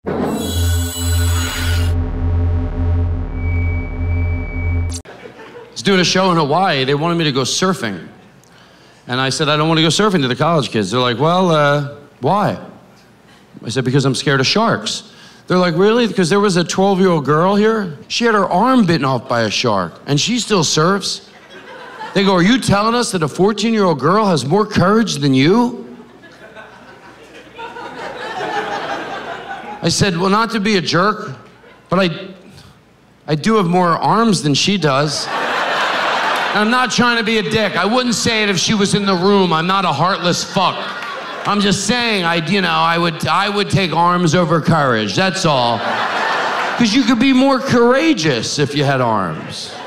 I was doing a show in Hawaii. They wanted me to go surfing. And I said, I don't want to go surfing to the college kids. They're like, well, why? I said, because I'm scared of sharks. They're like, really? Because there was a 12-year-old girl here. She had her arm bitten off by a shark, and she still surfs. They go, are you telling us that a 14-year-old girl has more courage than you? I said, well, not to be a jerk, but I do have more arms than she does. I'm not trying to be a dick. I wouldn't say it if she was in the room. I'm not a heartless fuck. I'm just saying, I would take arms over courage, that's all. Because you could be more courageous if you had arms.